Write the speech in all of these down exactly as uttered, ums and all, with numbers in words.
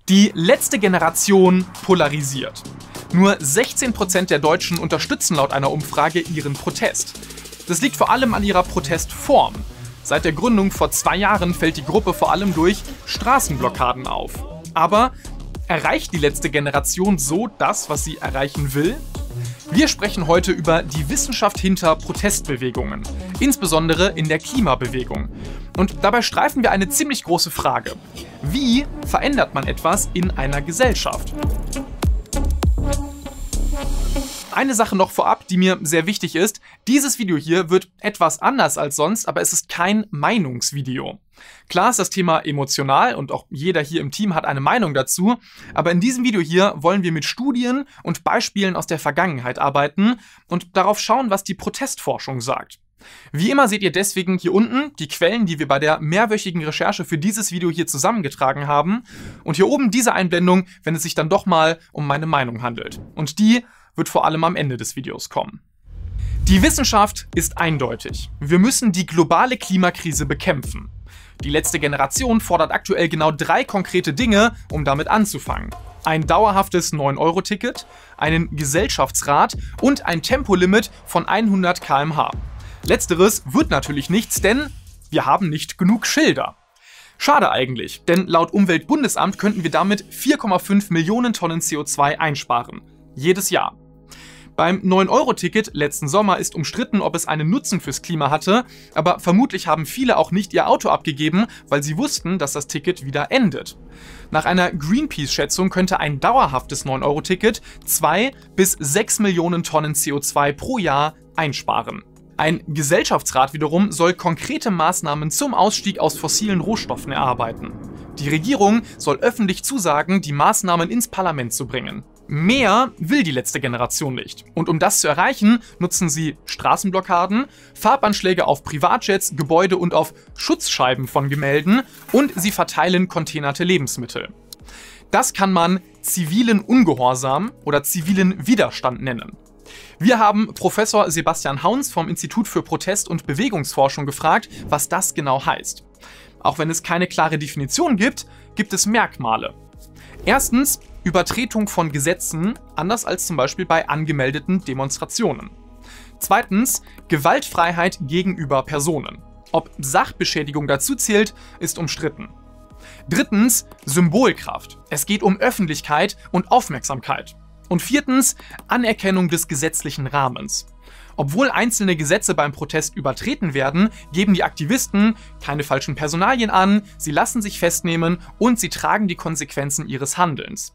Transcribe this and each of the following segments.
Die letzte Generation polarisiert. Nur sechzehn Prozent der Deutschen unterstützen laut einer Umfrage ihren Protest. Das liegt vor allem an ihrer Protestform. Seit der Gründung vor zwei Jahren fällt die Gruppe vor allem durch Straßenblockaden auf. Aber erreicht die letzte Generation so das, was sie erreichen will? Wir sprechen heute über die Wissenschaft hinter Protestbewegungen, insbesondere in der Klimabewegung. Und dabei streifen wir eine ziemlich große Frage. Wie verändert man etwas in einer Gesellschaft? Eine Sache noch vorab, die mir sehr wichtig ist. Dieses Video hier wird etwas anders als sonst, aber es ist kein Meinungsvideo. Klar ist das Thema emotional und auch jeder hier im Team hat eine Meinung dazu, aber in diesem Video hier wollen wir mit Studien und Beispielen aus der Vergangenheit arbeiten und darauf schauen, was die Protestforschung sagt. Wie immer seht ihr deswegen hier unten die Quellen, die wir bei der mehrwöchigen Recherche für dieses Video hier zusammengetragen haben und hier oben diese Einblendung, wenn es sich dann doch mal um meine Meinung handelt. Und die wird vor allem am Ende des Videos kommen. Die Wissenschaft ist eindeutig. Wir müssen die globale Klimakrise bekämpfen. Die letzte Generation fordert aktuell genau drei konkrete Dinge, um damit anzufangen. Ein dauerhaftes neun Euro Ticket, einen Gesellschaftsrat und ein Tempolimit von hundert Kilometer pro Stunde. Letzteres wird natürlich nichts, denn wir haben nicht genug Schilder. Schade eigentlich, denn laut Umweltbundesamt könnten wir damit vier Komma fünf Millionen Tonnen C O zwei einsparen. Jedes Jahr. Beim neun Euro Ticket letzten Sommer ist umstritten, ob es einen Nutzen fürs Klima hatte, aber vermutlich haben viele auch nicht ihr Auto abgegeben, weil sie wussten, dass das Ticket wieder endet. Nach einer Greenpeace-Schätzung könnte ein dauerhaftes neun Euro Ticket zwei bis sechs Millionen Tonnen C O zwei pro Jahr einsparen. Ein Gesellschaftsrat wiederum soll konkrete Maßnahmen zum Ausstieg aus fossilen Rohstoffen erarbeiten. Die Regierung soll öffentlich zusagen, die Maßnahmen ins Parlament zu bringen. Mehr will die letzte Generation nicht. Und um das zu erreichen, nutzen sie Straßenblockaden, Farbanschläge auf Privatjets, Gebäude und auf Schutzscheiben von Gemälden und sie verteilen containerte Lebensmittel. Das kann man zivilen Ungehorsam oder zivilen Widerstand nennen. Wir haben Professor Sebastian Hauns vom Institut für Protest- und Bewegungsforschung gefragt, was das genau heißt. Auch wenn es keine klare Definition gibt, gibt es Merkmale. Erstens Übertretung von Gesetzen, anders als zum Beispiel bei angemeldeten Demonstrationen. Zweitens Gewaltfreiheit gegenüber Personen. Ob Sachbeschädigung dazu zählt, ist umstritten. Drittens Symbolkraft. Es geht um Öffentlichkeit und Aufmerksamkeit. Und viertens Anerkennung des gesetzlichen Rahmens. Obwohl einzelne Gesetze beim Protest übertreten werden, geben die Aktivisten keine falschen Personalien an, sie lassen sich festnehmen und sie tragen die Konsequenzen ihres Handelns.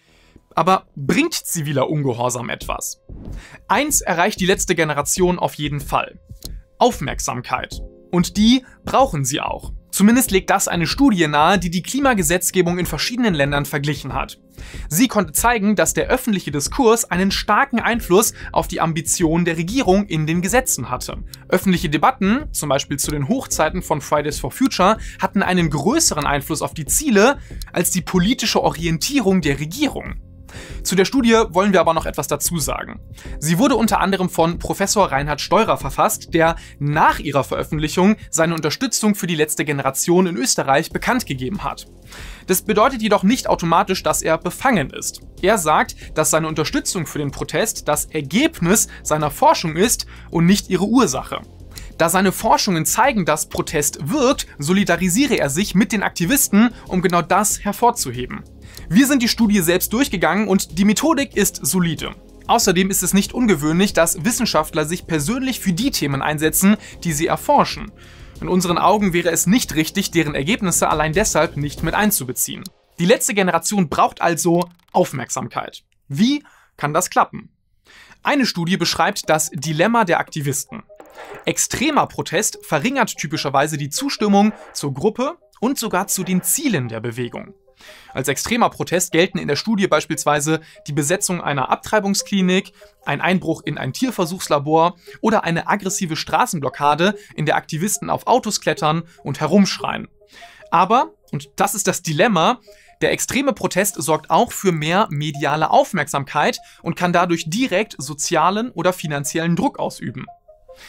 Aber bringt ziviler Ungehorsam etwas? Eins erreicht die letzte Generation auf jeden Fall: Aufmerksamkeit. Und die brauchen sie auch. Zumindest legt das eine Studie nahe, die die Klimagesetzgebung in verschiedenen Ländern verglichen hat. Sie konnte zeigen, dass der öffentliche Diskurs einen starken Einfluss auf die Ambitionen der Regierung in den Gesetzen hatte. Öffentliche Debatten, zum Beispiel zu den Hochzeiten von Fridays for Future, hatten einen größeren Einfluss auf die Ziele als die politische Orientierung der Regierung. Zu der Studie wollen wir aber noch etwas dazu sagen. Sie wurde unter anderem von Professor Reinhard Steurer verfasst, der nach ihrer Veröffentlichung seine Unterstützung für die letzte Generation in Österreich bekannt gegeben hat. Das bedeutet jedoch nicht automatisch, dass er befangen ist. Er sagt, dass seine Unterstützung für den Protest das Ergebnis seiner Forschung ist und nicht ihre Ursache. Da seine Forschungen zeigen, dass Protest wirkt, solidarisiere er sich mit den Aktivisten, um genau das hervorzuheben. Wir sind die Studie selbst durchgegangen und die Methodik ist solide. Außerdem ist es nicht ungewöhnlich, dass Wissenschaftler sich persönlich für die Themen einsetzen, die sie erforschen. In unseren Augen wäre es nicht richtig, deren Ergebnisse allein deshalb nicht mit einzubeziehen. Die letzte Generation braucht also Aufmerksamkeit. Wie kann das klappen? Eine Studie beschreibt das Dilemma der Aktivisten. Extremer Protest verringert typischerweise die Zustimmung zur Gruppe und sogar zu den Zielen der Bewegung. Als extremer Protest gelten in der Studie beispielsweise die Besetzung einer Abtreibungsklinik, ein Einbruch in ein Tierversuchslabor oder eine aggressive Straßenblockade, in der Aktivisten auf Autos klettern und herumschreien. Aber, und das ist das Dilemma, der extreme Protest sorgt auch für mehr mediale Aufmerksamkeit und kann dadurch direkt sozialen oder finanziellen Druck ausüben.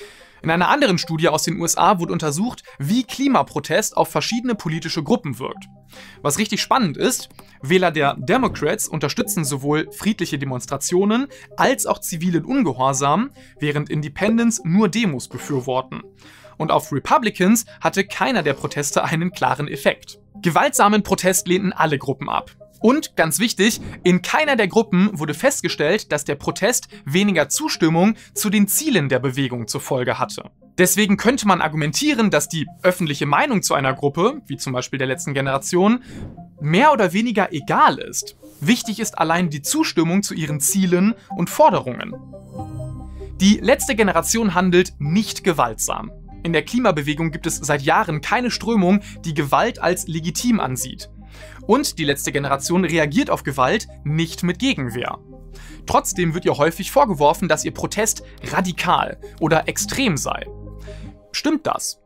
In einer anderen Studie aus den U S A wurde untersucht, wie Klimaprotest auf verschiedene politische Gruppen wirkt. Was richtig spannend ist, Wähler der Democrats unterstützen sowohl friedliche Demonstrationen als auch zivilen Ungehorsam, während Independents nur Demos befürworten. Und auf Republicans hatte keiner der Proteste einen klaren Effekt. Gewaltsamen Protest lehnten alle Gruppen ab. Und, ganz wichtig, in keiner der Gruppen wurde festgestellt, dass der Protest weniger Zustimmung zu den Zielen der Bewegung zur Folge hatte. Deswegen könnte man argumentieren, dass die öffentliche Meinung zu einer Gruppe, wie zum Beispiel der letzten Generation, mehr oder weniger egal ist. Wichtig ist allein die Zustimmung zu ihren Zielen und Forderungen. Die letzte Generation handelt nicht gewaltsam. In der Klimabewegung gibt es seit Jahren keine Strömung, die Gewalt als legitim ansieht. Und die letzte Generation reagiert auf Gewalt nicht mit Gegenwehr. Trotzdem wird ihr häufig vorgeworfen, dass ihr Protest radikal oder extrem sei. Stimmt das?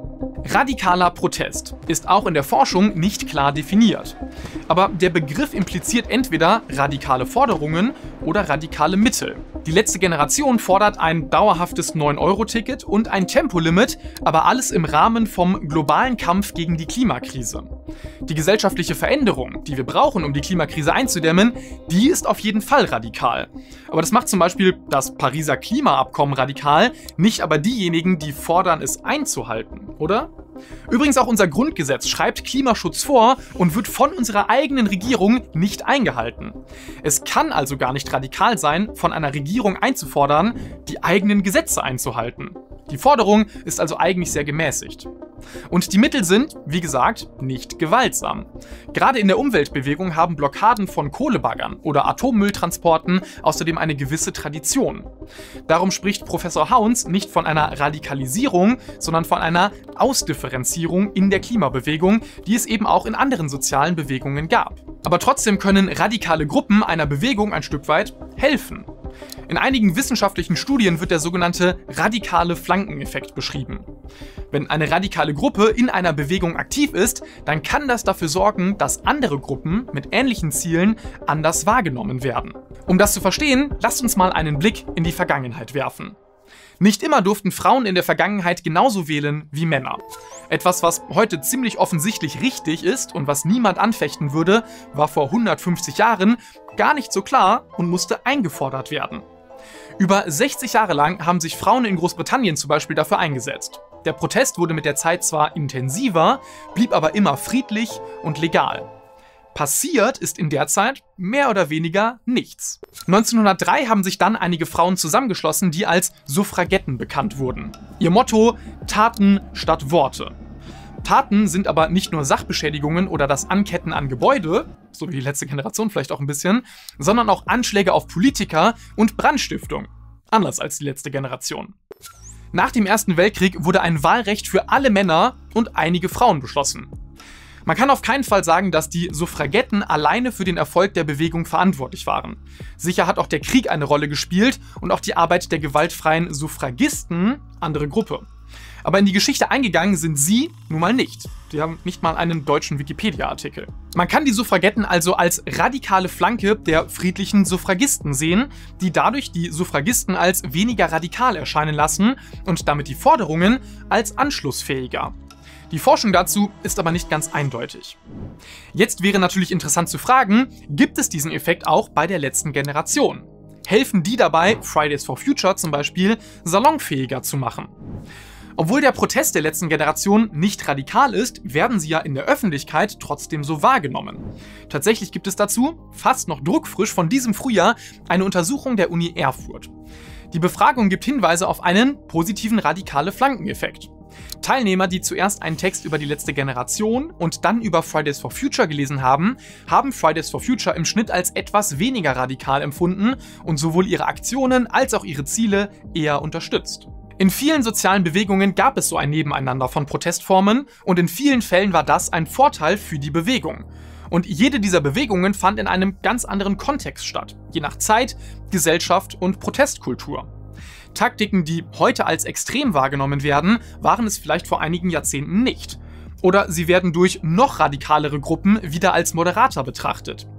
Radikaler Protest ist auch in der Forschung nicht klar definiert. Aber der Begriff impliziert entweder radikale Forderungen oder radikale Mittel. Die letzte Generation fordert ein dauerhaftes neun Euro Ticket und ein Tempolimit, aber alles im Rahmen vom globalen Kampf gegen die Klimakrise. Die gesellschaftliche Veränderung, die wir brauchen, um die Klimakrise einzudämmen, die ist auf jeden Fall radikal. Aber das macht zum Beispiel das Pariser Klimaabkommen radikal, nicht aber diejenigen, die fordern, es einzuhalten, oder? Übrigens auch unser Grundgesetz schreibt Klimaschutz vor und wird von unserer eigenen Regierung nicht eingehalten. Es kann also gar nicht radikal sein, von einer Regierung einzufordern, die eigenen Gesetze einzuhalten. Die Forderung ist also eigentlich sehr gemäßigt. Und die Mittel sind, wie gesagt, nicht gewaltsam. Gerade in der Umweltbewegung haben Blockaden von Kohlebaggern oder Atommülltransporten außerdem eine gewisse Tradition. Darum spricht Professor Hauns nicht von einer Radikalisierung, sondern von einer Ausdifferenzierung in der Klimabewegung, die es eben auch in anderen sozialen Bewegungen gab. Aber trotzdem können radikale Gruppen einer Bewegung ein Stück weit helfen. In einigen wissenschaftlichen Studien wird der sogenannte radikale Flankeneffekt beschrieben. Wenn eine radikale Gruppe in einer Bewegung aktiv ist, dann kann das dafür sorgen, dass andere Gruppen mit ähnlichen Zielen anders wahrgenommen werden. Um das zu verstehen, lasst uns mal einen Blick in die Vergangenheit werfen. Nicht immer durften Frauen in der Vergangenheit genauso wählen wie Männer. Etwas, was heute ziemlich offensichtlich richtig ist und was niemand anfechten würde, war vor hundertfünfzig Jahren gar nicht so klar und musste eingefordert werden. Über sechzig Jahre lang haben sich Frauen in Großbritannien zum Beispiel dafür eingesetzt. Der Protest wurde mit der Zeit zwar intensiver, blieb aber immer friedlich und legal. Passiert ist in der Zeit mehr oder weniger nichts. neunzehnhundertdrei haben sich dann einige Frauen zusammengeschlossen, die als Suffragetten bekannt wurden. Ihr Motto: Taten statt Worte. Taten sind aber nicht nur Sachbeschädigungen oder das Anketten an Gebäude, so wie die letzte Generation vielleicht auch ein bisschen, sondern auch Anschläge auf Politiker und Brandstiftung. Anders als die letzte Generation. Nach dem Ersten Weltkrieg wurde ein Wahlrecht für alle Männer und einige Frauen beschlossen. Man kann auf keinen Fall sagen, dass die Suffragetten alleine für den Erfolg der Bewegung verantwortlich waren. Sicher hat auch der Krieg eine Rolle gespielt und auch die Arbeit der gewaltfreien Suffragisten, andere Gruppe. Aber in die Geschichte eingegangen sind sie nun mal nicht. Die haben nicht mal einen deutschen Wikipedia-Artikel. Man kann die Suffragetten also als radikale Flanke der friedlichen Suffragisten sehen, die dadurch die Suffragisten als weniger radikal erscheinen lassen und damit die Forderungen als anschlussfähiger. Die Forschung dazu ist aber nicht ganz eindeutig. Jetzt wäre natürlich interessant zu fragen, gibt es diesen Effekt auch bei der letzten Generation? Helfen die dabei, Fridays for Future zum Beispiel salonfähiger zu machen? Obwohl der Protest der letzten Generation nicht radikal ist, werden sie ja in der Öffentlichkeit trotzdem so wahrgenommen. Tatsächlich gibt es dazu, fast noch druckfrisch von diesem Frühjahr, eine Untersuchung der Uni Erfurt. Die Befragung gibt Hinweise auf einen positiven radikale Flankeneffekt. Teilnehmer, die zuerst einen Text über die letzte Generation und dann über Fridays for Future gelesen haben, haben Fridays for Future im Schnitt als etwas weniger radikal empfunden und sowohl ihre Aktionen als auch ihre Ziele eher unterstützt. In vielen sozialen Bewegungen gab es so ein Nebeneinander von Protestformen und in vielen Fällen war das ein Vorteil für die Bewegung. Und jede dieser Bewegungen fand in einem ganz anderen Kontext statt, je nach Zeit, Gesellschaft und Protestkultur. Taktiken, die heute als extrem wahrgenommen werden, waren es vielleicht vor einigen Jahrzehnten nicht. Oder sie werden durch noch radikalere Gruppen wieder als moderater betrachtet.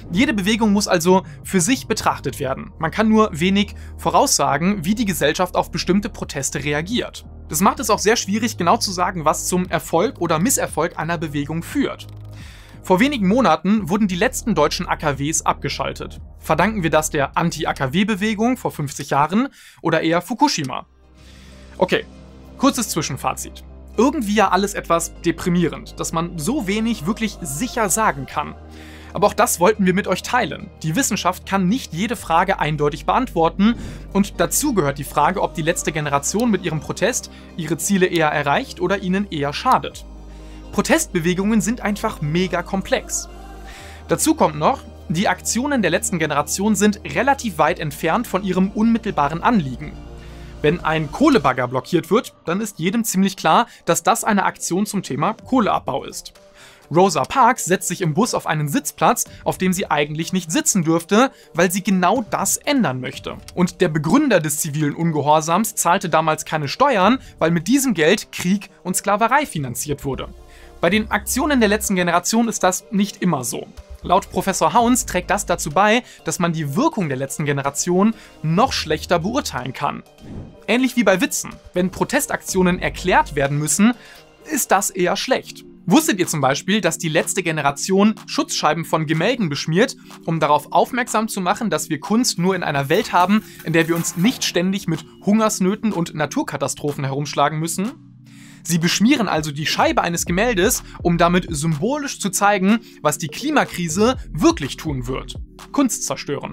Jede Bewegung muss also für sich betrachtet werden. Man kann nur wenig voraussagen, wie die Gesellschaft auf bestimmte Proteste reagiert. Das macht es auch sehr schwierig, genau zu sagen, was zum Erfolg oder Misserfolg einer Bewegung führt. Vor wenigen Monaten wurden die letzten deutschen A K Ws abgeschaltet. Verdanken wir das der Anti-A K W-Bewegung vor fünfzig Jahren oder eher Fukushima? Okay, kurzes Zwischenfazit. Irgendwie ja alles etwas deprimierend, dass man so wenig wirklich sicher sagen kann. Aber auch das wollten wir mit euch teilen. Die Wissenschaft kann nicht jede Frage eindeutig beantworten und dazu gehört die Frage, ob die letzte Generation mit ihrem Protest ihre Ziele eher erreicht oder ihnen eher schadet. Protestbewegungen sind einfach mega komplex. Dazu kommt noch, die Aktionen der letzten Generation sind relativ weit entfernt von ihrem unmittelbaren Anliegen. Wenn ein Kohlebagger blockiert wird, dann ist jedem ziemlich klar, dass das eine Aktion zum Thema Kohleabbau ist. Rosa Parks setzt sich im Bus auf einen Sitzplatz, auf dem sie eigentlich nicht sitzen dürfte, weil sie genau das ändern möchte. Und der Begründer des zivilen Ungehorsams zahlte damals keine Steuern, weil mit diesem Geld Krieg und Sklaverei finanziert wurde. Bei den Aktionen der letzten Generation ist das nicht immer so. Laut Professor Hauns trägt das dazu bei, dass man die Wirkung der letzten Generation noch schlechter beurteilen kann. Ähnlich wie bei Witzen. Wenn Protestaktionen erklärt werden müssen, ist das eher schlecht. Wusstet ihr zum Beispiel, dass die letzte Generation Schutzscheiben von Gemälden beschmiert, um darauf aufmerksam zu machen, dass wir Kunst nur in einer Welt haben, in der wir uns nicht ständig mit Hungersnöten und Naturkatastrophen herumschlagen müssen? Sie beschmieren also die Scheibe eines Gemäldes, um damit symbolisch zu zeigen, was die Klimakrise wirklich tun wird. Kunst zerstören.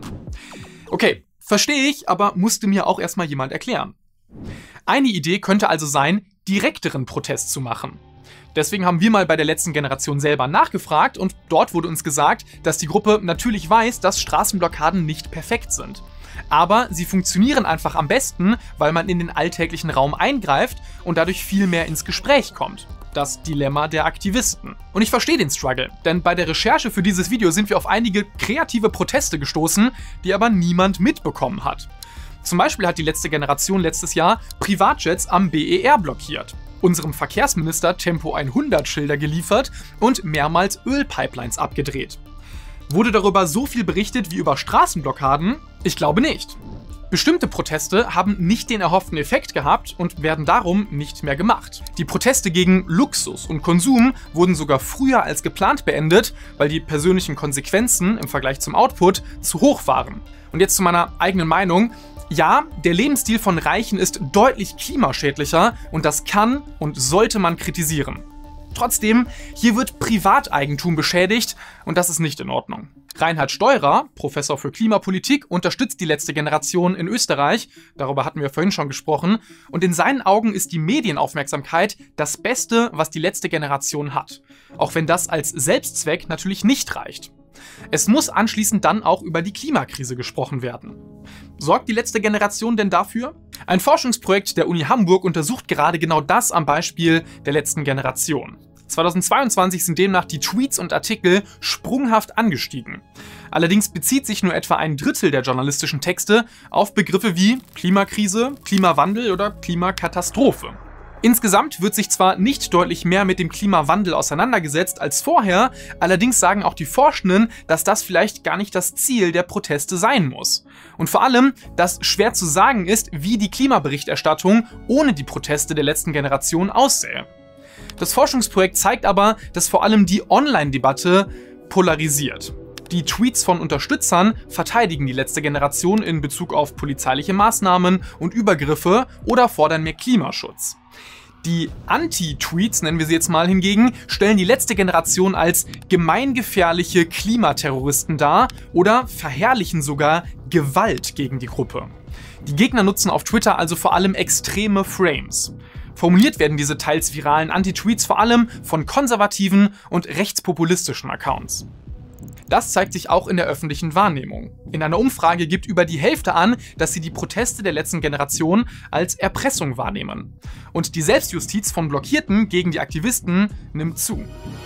Okay, verstehe ich, aber musste mir auch erstmal jemand erklären. Eine Idee könnte also sein, direkteren Protest zu machen. Deswegen haben wir mal bei der letzten Generation selber nachgefragt und dort wurde uns gesagt, dass die Gruppe natürlich weiß, dass Straßenblockaden nicht perfekt sind. Aber sie funktionieren einfach am besten, weil man in den alltäglichen Raum eingreift und dadurch viel mehr ins Gespräch kommt. Das Dilemma der Aktivisten. Und ich verstehe den Struggle, denn bei der Recherche für dieses Video sind wir auf einige kreative Proteste gestoßen, die aber niemand mitbekommen hat. Zum Beispiel hat die letzte Generation letztes Jahr Privatjets am B E R blockiert, unserem Verkehrsminister Tempo hundert Schilder geliefert und mehrmals Ölpipelines abgedreht. Wurde darüber so viel berichtet wie über Straßenblockaden? Ich glaube nicht. Bestimmte Proteste haben nicht den erhofften Effekt gehabt und werden darum nicht mehr gemacht. Die Proteste gegen Luxus und Konsum wurden sogar früher als geplant beendet, weil die persönlichen Konsequenzen im Vergleich zum Output zu hoch waren. Und jetzt zu meiner eigenen Meinung. Ja, der Lebensstil von Reichen ist deutlich klimaschädlicher und das kann und sollte man kritisieren. Trotzdem, hier wird Privateigentum beschädigt und das ist nicht in Ordnung. Reinhard Steurer, Professor für Klimapolitik, unterstützt die letzte Generation in Österreich, darüber hatten wir vorhin schon gesprochen, und in seinen Augen ist die Medienaufmerksamkeit das Beste, was die letzte Generation hat. Auch wenn das als Selbstzweck natürlich nicht reicht. Es muss anschließend dann auch über die Klimakrise gesprochen werden. Sorgt die letzte Generation denn dafür? Ein Forschungsprojekt der Uni Hamburg untersucht gerade genau das am Beispiel der letzten Generation. zweitausendzweiundzwanzig sind demnach die Tweets und Artikel sprunghaft angestiegen. Allerdings bezieht sich nur etwa ein Drittel der journalistischen Texte auf Begriffe wie Klimakrise, Klimawandel oder Klimakatastrophe. Insgesamt wird sich zwar nicht deutlich mehr mit dem Klimawandel auseinandergesetzt als vorher, allerdings sagen auch die Forschenden, dass das vielleicht gar nicht das Ziel der Proteste sein muss. Und vor allem, dass schwer zu sagen ist, wie die Klimaberichterstattung ohne die Proteste der letzten Generation aussähe. Das Forschungsprojekt zeigt aber, dass vor allem die Online-Debatte polarisiert. Die Tweets von Unterstützern verteidigen die letzte Generation in Bezug auf polizeiliche Maßnahmen und Übergriffe oder fordern mehr Klimaschutz. Die Anti-Tweets, nennen wir sie jetzt mal hingegen, stellen die letzte Generation als gemeingefährliche Klimaterroristen dar oder verherrlichen sogar Gewalt gegen die Gruppe. Die Gegner nutzen auf Twitter also vor allem extreme Frames. Formuliert werden diese teils viralen Anti-Tweets vor allem von konservativen und rechtspopulistischen Accounts. Das zeigt sich auch in der öffentlichen Wahrnehmung. In einer Umfrage gibt über die Hälfte an, dass sie die Proteste der letzten Generation als Erpressung wahrnehmen. Und die Selbstjustiz von Blockierten gegen die Aktivisten nimmt zu.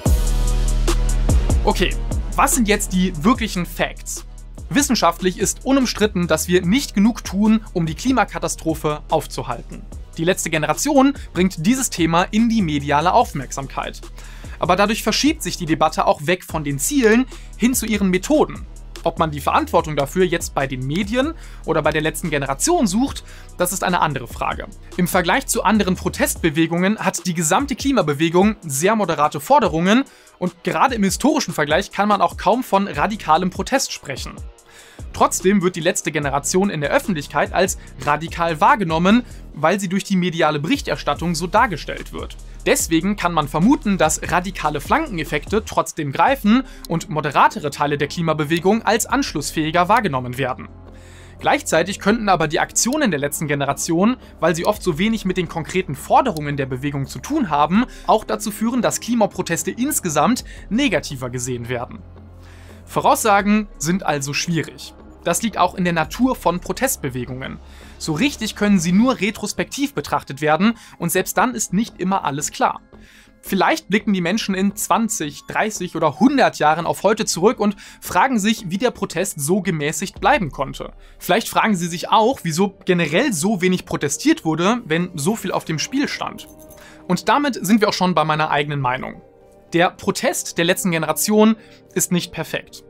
Okay, was sind jetzt die wirklichen Facts? Wissenschaftlich ist unumstritten, dass wir nicht genug tun, um die Klimakatastrophe aufzuhalten. Die letzte Generation bringt dieses Thema in die mediale Aufmerksamkeit. Aber dadurch verschiebt sich die Debatte auch weg von den Zielen hin zu ihren Methoden. Ob man die Verantwortung dafür jetzt bei den Medien oder bei der letzten Generation sucht, das ist eine andere Frage. Im Vergleich zu anderen Protestbewegungen hat die gesamte Klimabewegung sehr moderate Forderungen und gerade im historischen Vergleich kann man auch kaum von radikalem Protest sprechen. Trotzdem wird die letzte Generation in der Öffentlichkeit als radikal wahrgenommen, weil sie durch die mediale Berichterstattung so dargestellt wird. Deswegen kann man vermuten, dass radikale Flankeneffekte trotzdem greifen und moderatere Teile der Klimabewegung als anschlussfähiger wahrgenommen werden. Gleichzeitig könnten aber die Aktionen der letzten Generation, weil sie oft so wenig mit den konkreten Forderungen der Bewegung zu tun haben, auch dazu führen, dass Klimaproteste insgesamt negativer gesehen werden. Voraussagen sind also schwierig. Das liegt auch in der Natur von Protestbewegungen. So richtig können sie nur retrospektiv betrachtet werden und selbst dann ist nicht immer alles klar. Vielleicht blicken die Menschen in zwanzig, dreißig oder hundert Jahren auf heute zurück und fragen sich, wie der Protest so gemäßigt bleiben konnte. Vielleicht fragen sie sich auch, wieso generell so wenig protestiert wurde, wenn so viel auf dem Spiel stand. Und damit sind wir auch schon bei meiner eigenen Meinung. Der Protest der letzten Generation ist nicht perfekt.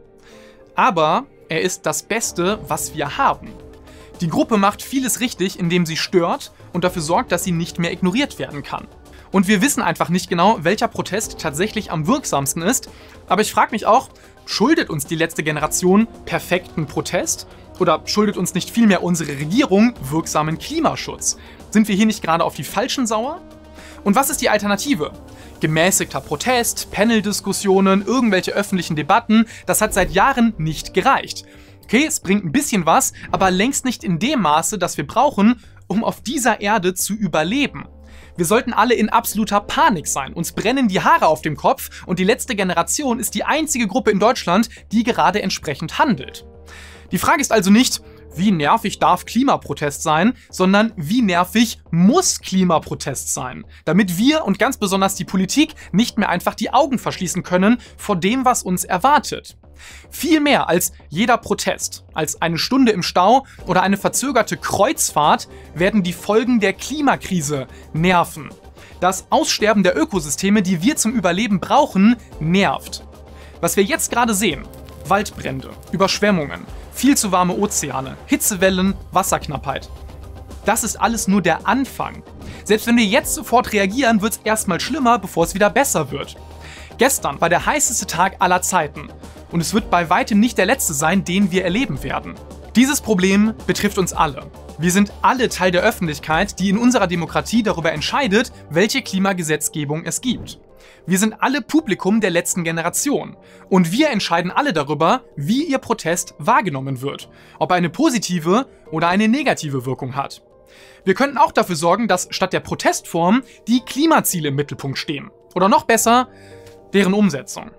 Aber er ist das Beste, was wir haben. Die Gruppe macht vieles richtig, indem sie stört und dafür sorgt, dass sie nicht mehr ignoriert werden kann. Und wir wissen einfach nicht genau, welcher Protest tatsächlich am wirksamsten ist. Aber ich frage mich auch, schuldet uns die letzte Generation perfekten Protest? Oder schuldet uns nicht vielmehr unsere Regierung wirksamen Klimaschutz? Sind wir hier nicht gerade auf die Falschen sauer? Und was ist die Alternative? Gemäßigter Protest, Panel-Diskussionen, irgendwelche öffentlichen Debatten, das hat seit Jahren nicht gereicht. Okay, es bringt ein bisschen was, aber längst nicht in dem Maße, das wir brauchen, um auf dieser Erde zu überleben. Wir sollten alle in absoluter Panik sein, uns brennen die Haare auf dem Kopf und die letzte Generation ist die einzige Gruppe in Deutschland, die gerade entsprechend handelt. Die Frage ist also nicht, wie nervig darf Klimaprotest sein, sondern wie nervig muss Klimaprotest sein, damit wir und ganz besonders die Politik nicht mehr einfach die Augen verschließen können vor dem, was uns erwartet. Viel mehr als jeder Protest, als eine Stunde im Stau oder eine verzögerte Kreuzfahrt werden die Folgen der Klimakrise nerven. Das Aussterben der Ökosysteme, die wir zum Überleben brauchen, nervt. Was wir jetzt gerade sehen, Waldbrände, Überschwemmungen, viel zu warme Ozeane, Hitzewellen, Wasserknappheit. Das ist alles nur der Anfang. Selbst wenn wir jetzt sofort reagieren, wird es erstmal schlimmer, bevor es wieder besser wird. Gestern war der heißeste Tag aller Zeiten und es wird bei weitem nicht der letzte sein, den wir erleben werden. Dieses Problem betrifft uns alle. Wir sind alle Teil der Öffentlichkeit, die in unserer Demokratie darüber entscheidet, welche Klimagesetzgebung es gibt. Wir sind alle Publikum der letzten Generation und wir entscheiden alle darüber, wie ihr Protest wahrgenommen wird, ob er eine positive oder eine negative Wirkung hat. Wir könnten auch dafür sorgen, dass statt der Protestform die Klimaziele im Mittelpunkt stehen. Oder noch besser, deren Umsetzung.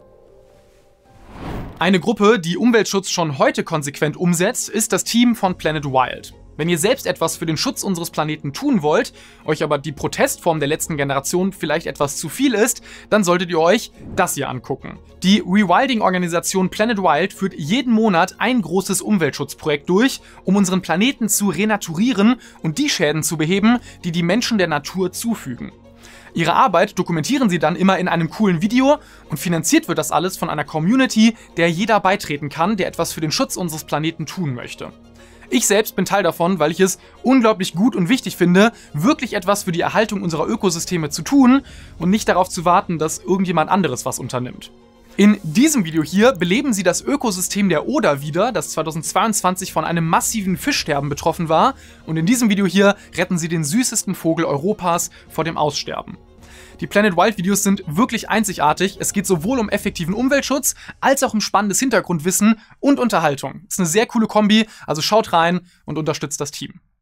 Eine Gruppe, die Umweltschutz schon heute konsequent umsetzt, ist das Team von Planet Wild. Wenn ihr selbst etwas für den Schutz unseres Planeten tun wollt, euch aber die Protestform der letzten Generation vielleicht etwas zu viel ist, dann solltet ihr euch das hier angucken. Die Rewilding-Organisation Planet Wild führt jeden Monat ein großes Umweltschutzprojekt durch, um unseren Planeten zu renaturieren und die Schäden zu beheben, die die Menschen der Natur zufügen. Ihre Arbeit dokumentieren sie dann immer in einem coolen Video und finanziert wird das alles von einer Community, der jeder beitreten kann, der etwas für den Schutz unseres Planeten tun möchte. Ich selbst bin Teil davon, weil ich es unglaublich gut und wichtig finde, wirklich etwas für die Erhaltung unserer Ökosysteme zu tun und nicht darauf zu warten, dass irgendjemand anderes was unternimmt. In diesem Video hier beleben sie das Ökosystem der Oder wieder, das zweitausendzweiundzwanzig von einem massiven Fischsterben betroffen war, und in diesem Video hier retten sie den süßesten Vogel Europas vor dem Aussterben. Die Planet Wild Videos sind wirklich einzigartig. Es geht sowohl um effektiven Umweltschutz, als auch um spannendes Hintergrundwissen und Unterhaltung. Ist eine sehr coole Kombi, also schaut rein und unterstützt das Team.